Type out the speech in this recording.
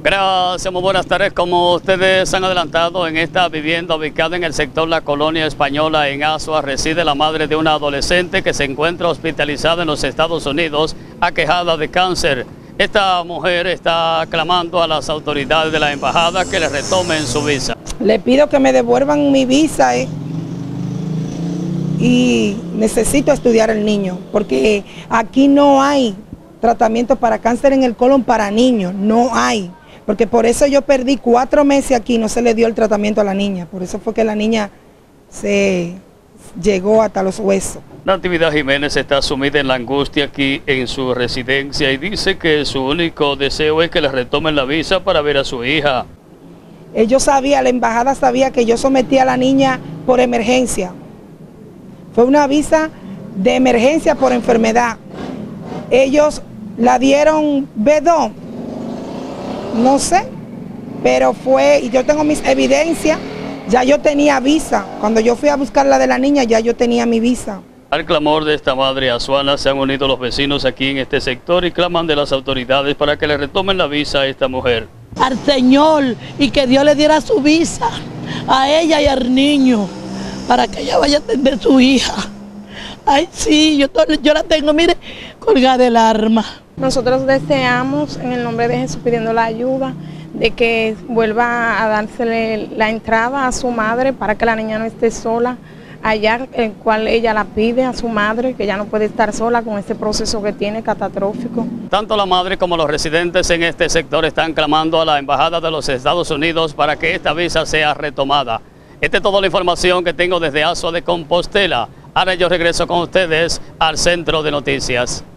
Gracias, muy buenas tardes. Como ustedes han adelantado, en esta vivienda ubicada en el sector La Colonia Española en Azua reside la madre de una adolescente que se encuentra hospitalizada en los Estados Unidos, aquejada de cáncer. Esta mujer está clamando a las autoridades de la embajada que le retomen su visa. Le pido que me devuelvan mi visa y necesito estudiar el niño, porque aquí no hay tratamiento para cáncer en el colon para niños, no hay. Porque por eso yo perdí 4 meses aquí, no se le dio el tratamiento a la niña. Por eso fue que la niña se llegó hasta los huesos. Natividad Jiménez está sumida en la angustia aquí en su residencia y dice que su único deseo es que le retomen la visa para ver a su hija. Ellos sabían, la embajada sabía que yo sometí a la niña por emergencia. Fue una visa de emergencia por enfermedad. Ellos la dieron B2. No sé, pero fue, y yo tengo mis evidencias, ya yo tenía visa. Cuando yo fui a buscar la de la niña, ya yo tenía mi visa. Al clamor de esta madre azuana se han unido los vecinos aquí en este sector y claman de las autoridades para que le retomen la visa a esta mujer. Al Señor, y que Dios le diera su visa a ella y al niño, para que ella vaya a atender a su hija. Ay, sí, yo la tengo, mire, colgada del arma. Nosotros deseamos, en el nombre de Jesús, pidiendo la ayuda de que vuelva a dársele la entrada a su madre para que la niña no esté sola allá, el cual ella la pide a su madre, que ya no puede estar sola con este proceso que tiene catastrófico. Tanto la madre como los residentes en este sector están clamando a la Embajada de los Estados Unidos para que esta visa sea retomada. Esta es toda la información que tengo desde Azua de Compostela. Ahora yo regreso con ustedes al Centro de Noticias.